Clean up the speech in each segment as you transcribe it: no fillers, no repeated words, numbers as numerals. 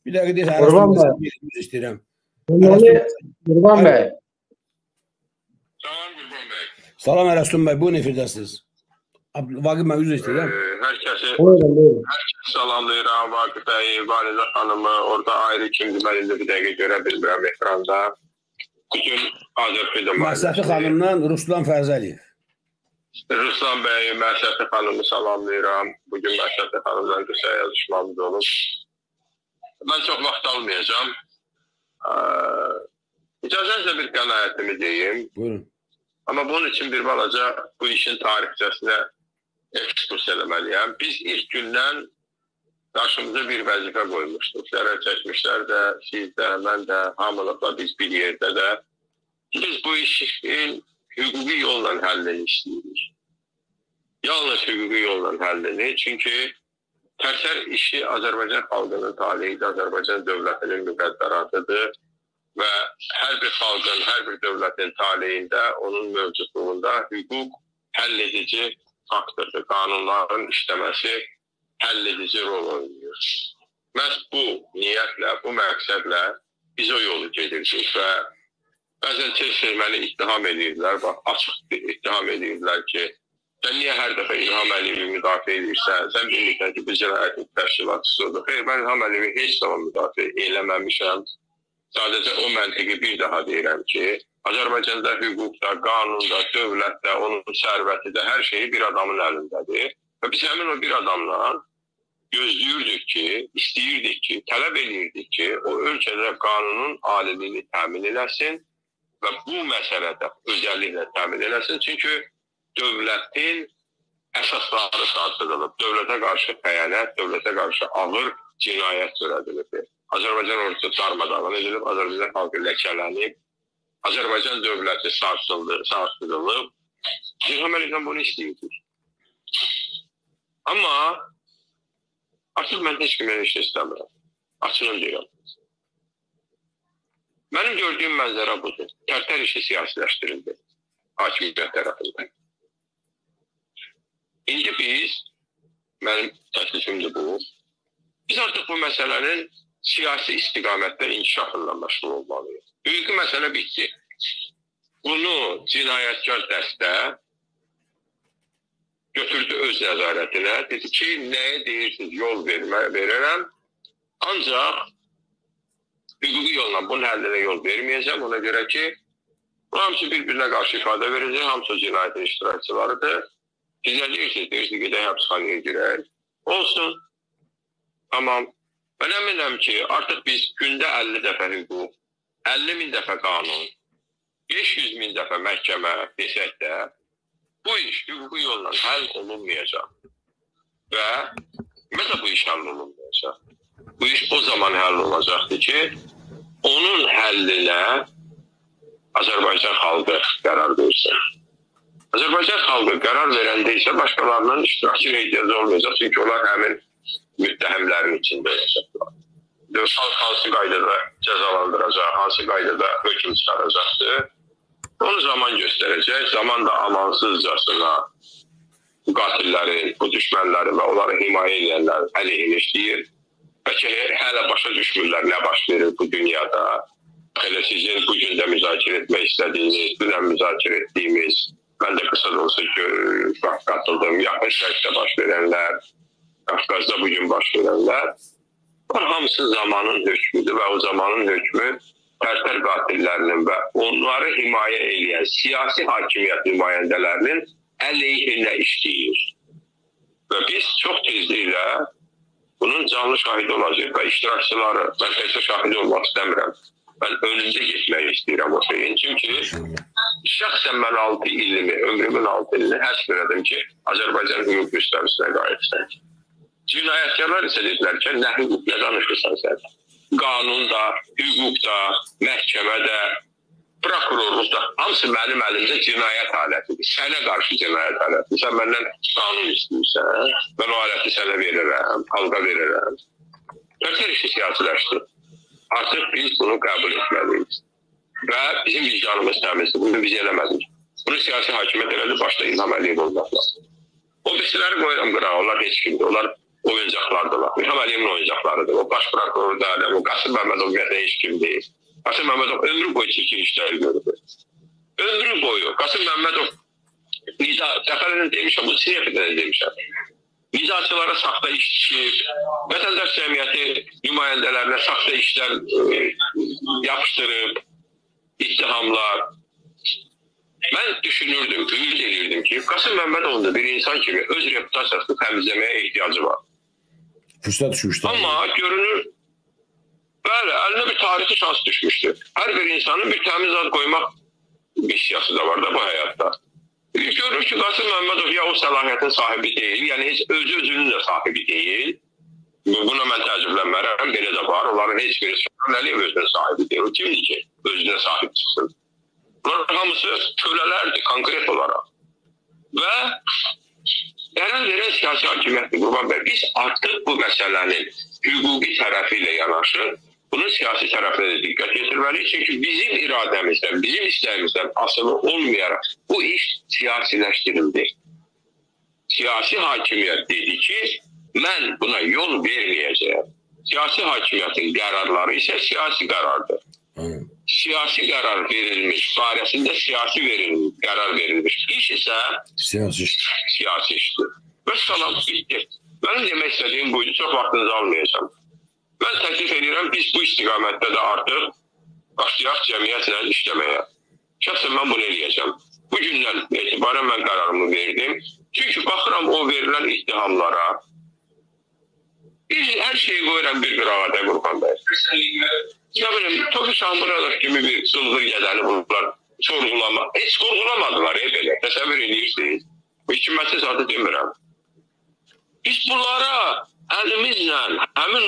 Bir dəqiqə deyək, Qurban bəy. İstəyirəm. Qurban bəy. Salam Qurban bəy. Salam Ərəstun bəy, buyurun efirdəsiniz. Vaqif mən üzr istəyirəm. Hər kəsi Buyurun. salamlayıram. Vaqif bəy, Validə xanımı, orada ayrı kimdir, mən indi bir dəqiqə görə bilmirəm ekranda. Bugün Azərbaycan Məsəfi xanımdan Ruslan Fərzəliyev. Ruslan bəy, Məsəfi xanımı salamlayıram. Bugün Məsəfi xanımdan qısa yazışmamız olub. Mən çox vaxt almayacağım. İcazənizlə bir qənaətimi deyim. Buyurun. Amma bunun için bir balaca bu işin tarixçəsinə ekskurs eləməliyəm. Biz ilk gündən qarşımıza bir vəzifə qoymuşduq. Zərər çəkmişlər də, siz də, mən də, hamılıqla biz bir yerdə də. Biz bu işin hüquqi yolla həllini istəyirik. Yalnız hüquqi yolla həllini. Çünki Tərsər işi Azərbaycan xalqının taleyidir, Azərbaycan dövlətinin müqəddəratıdır və hər bir xalqın, hər bir dövlətin taleyində, onun mövcudluğunda hüquq həll edici faktordur. Qanunların işləməsi həll edici rol oynuyor. Məhz bu niyyətlə, bu məqsədlə biz o yolu gedirdik və bəzən tez-tez məni ittiham edirlər, açıq ittiham edirlər ki, sən niyə hər dəfə İlham Əliyevi müdafiə edirsən? Sən bilirsən ki, biz cinayətin təşkilatçısıdır. Xeyr, mən İlham Əliyevi heç zaman müdafiə eləməmişəm. Sadəcə o məntiqi bir daha deyirəm ki, Azərbaycanda hüquqda, qanunda, dövlətdə, onun sərvəti də hər şeyi bir adamın əlindədir. Və biz həmin o bir adamdan gözləyirdik ki, istəyirdik ki, tələb edirdik ki, o ölkədə qanunun aliliyini təmin eləsin və bu məsələdə özəlliklə təmin eləsin. Çünki dövlətin əsasları sarsıdılıb, dövlətə qarşı xəyanət, dövlətə qarşı ağır cinayət törədilib. Azərbaycan ordusu darmadağın edilib, Azərbaycan xalqı ləkələnib, Azərbaycan dövləti sarsıdılıb. İlham Əliyevdən bunu istəyirdik. Amma artıq mən heç kimə heç istəmirəm. Açığını deyirəm. Mənim gördüyüm mənzərə budur. Tərtər işi siyasiləşdirildi hakimiyyət tərəfindən. İndi biz, mənim təklifimdir bu, biz artıq bu məsələnin siyasi istiqamətdə inkişafından məşğul olmalıyıq. Hüquqi məsələ bitdi. Bunu cinayətkar dəstə götürdü öz nəzarətinə, dedi ki, nəyə deyirsiniz, yol verərəm, ancaq hüquqi yolla bunun həllinə yol verməyəcəm, ona görə ki, hamısı bir-birinə qarşı ifadə verəcək, hamısı cinayətin iştirakçılarıdır. Siz nə deyirsiniz? Deyirsiniz, gedək həbsxanaya girək. Olsun. Tamam. Mən əminəm ki, artıq biz gündə 50 dəfə hüquq, 50 min dəfə qanun, 500 min dəfə məhkəmə desək də, bu iş hüquqi yolla həll olunmayacaq. Və ümumiyyətlə bu iş həll olunmayacaq. Bu iş o zaman həll olacaqdır ki, onun həllinə Azərbaycan xalqı qərar versin. Azərbaycan xalqı qərar verəndə isə başqalarının iştirakçı ehtiyacı olmayacaq. Çünki onlar həmin müttəhimlərin içində olacaqlar. Xalq hansı qaydada cəzalandıracaq, hansı qaydada hökm çıxaracaqdır. Onu zaman göstərəcək. Zaman da amansızcasına bu qatillərin, bu düşmənlərin və onları himayə edənlərin əleyhinə işləyir. Bəlkə hələ başa düşmürlər nə baş verir bu dünyada. Elə sizin bugün də müzakirə etmək istədiyiniz, dünən müzakirə etdiyimiz, mən də qısa da olsa qatıldım, yaxın şərqdə baş verənlər, Qafqazda bugün baş verənlər, hamısı zamanın hökmüdür və o zamanın hökmü tərtər qatillərinin və onları himayə edən siyasi hakimiyyət nümayəndələrinin əleyhinə işləyir. Və biz çox tezliklə bunun canlı şahidi olacaq və iştirakçıları, mən təkcə şahidi olmaq istəmirəm. Mən önündə getmək istəyirəm o şeyin. Çünki şəxsən mən 6 ilimi, ömrümün 6 ilini həsb elədim ki, Azərbaycan hüquq müstəvisinə qayıtsın. Cinayətkarlar isə dedilər ki, nə hüquq, nə danışırsan sən? Qanunda, hüquqda, məhkəmədə, prokurorluqda, hamısı mənim əlimdə cinayət alətidir. Sənə qarşı cinayət alətidir. Sən məndən qanun istəyirsən, mən o aləti sənə verirəm, xalqa verirəm. Tərtər işi siyasiləşdi. Artıq biz bunu qəbul etməliyik. Və bizim vicdanımız təmizdir. Bunu biz eləmədik. Bunu siyasi hakimiyyət elədi, başda İlham Əliyev olmaqla. O birisiləri qoyuram qırağa, onlar heç kimdir. Onlar oyuncaqlardılar. İlham Əliyevin oyuncaqlarıdır. O baş prokuror da, o Qasım Məmmədov ümumiyyətlə heç kim deyil. Qasım Məmmədov ömrü boyu çirkin işlər görürdü. Ömrü boyu. Qasım Məmmədov dəfələrlə demişəm, bu sinifədən demişəm. Nizaçılara saxta işçi, vətəndaş cəmiyyəti nümayəndələrinə saxta işlər yapışdırıb, ittihamlar. Mən düşünürdüm, ümid edirdim ki, Qasım Məmmədovun da bir insan kimi öz reputasiyasını təmizləməyə ehtiyacı var. Fürsət düşmüşdür. Amma görünür, bəli, əlinə bir tarixi şans düşmüşdür. Hər bir insanın bir təmiz ad qoymaq missiyası da var da bu həyatda. Görür ki, Qasım Məmmədov ya o səlahiyyətin sahibi deyil, yəni heç özünün də sahibi deyil. Buna mən təəccüblənmərəm, belə də var. Onların heç birisi Əliyev özünün sahibi deyil. O kimdir ki, özünə sahib çıxsın? Bunların hamısı kölələrdir, konkret olaraq. Və qərar verən siyasi hakimiyyətdir, Qurban bəy. Biz artıq bu məsələnin hüquqi tərəfi ilə yanaşı, bunun siyasi tərəfinə də diqqət yetirməliyik. Çünki bizim iradəmizdən, bizim istəyimizdən asılı olmayaraq bu iş siyasiləşdirildi. Siyasi hakimiyyət dedi ki, mən buna yol verməyəcəyəm. Siyasi hakimiyyətin qərarları isə siyasi qərardır. Siyasi qərar verilmiş, barəsində siyasi qərar verilmiş iş isə siyasi işdir. Və salam, bitti. Mənim demək istədiyim buydu, çox vaxtınızı almayacağım. Mən təklif edirəm, biz bu istiqamətdə də artıq başlayaq cəmiyyətlə işləməyə. Şəxsən mən bunu eləyəcəm. Bu gündən etibarən mən qərarımı verdim. Çünki baxıram o verilən ittihamlara. Biz hər şeyi qoyuram bir qırağada, Qurban bəy. Ya biləm, Tofi Şahmuradov kimi bir sılğır gədəni bunlar sorğulama. Heç sorğulamadılar belə. Təsəvvür edirsiniz. Hüküməti zaten demirəm. Biz bunlara əlimizlə həmin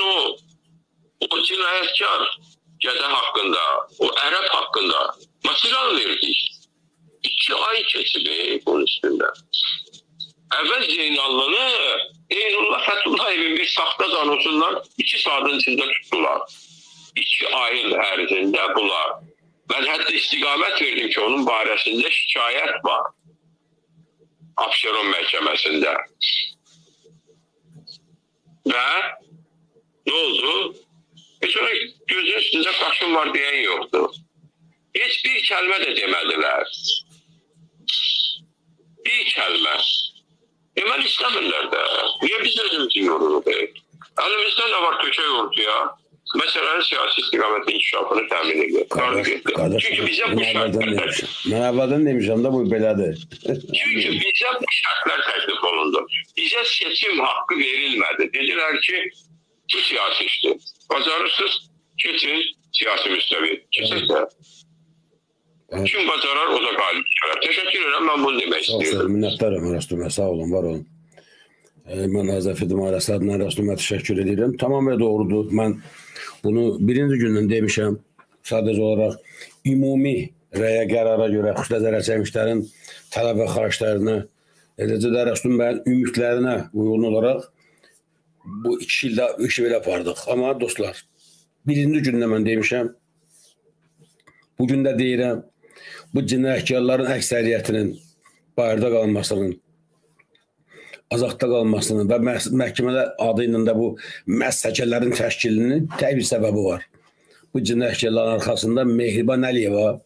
o cinayətkar gədə haqqında, o ərəb haqqında material verdik. 2 ay keçdi bunun üstündə. Əvvəl Zeynallını Eynullah Fətullayevin bir saxta zanosundan 2 saatın içində tutdular. 2 ayın ərzində bunlar. Mən hətta istiqamət verdim ki, onun barəsində şikayət var. Abşeron məhkəməsində. Və nə oldu? Heç ona gözün üstündə qaşın var deyən yoxdur. Heç bir kəlmə də demədilər. Bir kəlmə. Deməli istəmirlər də. Niyə biz özümüzü yoruruq? Əlimizdə nə var köçək ortaya? Məsələnin siyasi istiqamətin inkişafını təmin edir. Çünki bizə bu şərtlər mən əvvəldən demişəm də bu belədir. Çünki bizə bu şərtlər təklif olundu. Bizə seçim haqqı verilmədi. Dedilər ki, bu siyasi işdir. Bacarırsınız, keçin siyasi müstəvi. Keçin də. Kim bacarar, o da qalib çıxar. Təşəkkür edirəm, mən bunu demək istəyirdim. Minnətdarım, Rəstumə, sağ olun, var olun. Mən Azəfədim ailəsi adına Rəstumə təşəkkür edirəm. Tamamilə doğrudur. Mən bunu birinci gündən demişəm. Sadəcə olaraq ümumi rəyə qərara görə xüsusilə zərər çəkmişlərin tələb və xahişlərinə, eləcə də Rəstum bəyin ümidlərinə uyğun olaraq bu 2 ildə işi belə apardıq. Amma dostlar, birinci gündə mən demişəm, bu gün də deyirəm, bu cinayətkarların əksəriyyətinin bayırda qalmasının, azadda qalmasının və məhkəmələr adı ilə də bu məhsəkələrin təşkilinin tək bir səbəbi var. Bu cinayətkarların arxasında Mehriban Əliyeva,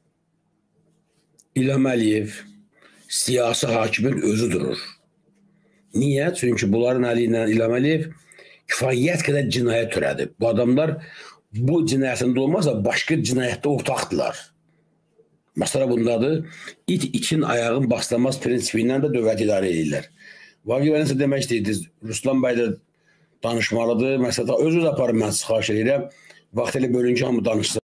İlham Əliyev, siyasi hakimin özü durur. Niyə? Çünki bunların əli ilə İlham Əliyev kifayət qədər cinayət törədib. Bu adamlar bu cinayətində olmazsa başqa cinayətdə ortaqdılar. Məsələ bundadır. İt için ayağın baslamaz prinsipi ilə də dövlət idarə edirlər. Vaqif nəsə demək istəyirdiniz. Ruslan bəy də danışmalıdır. Məsələn, öz-öz aparım mən sizi xahiş edirəm. Vaxtilə bölüncü hamı danışsın.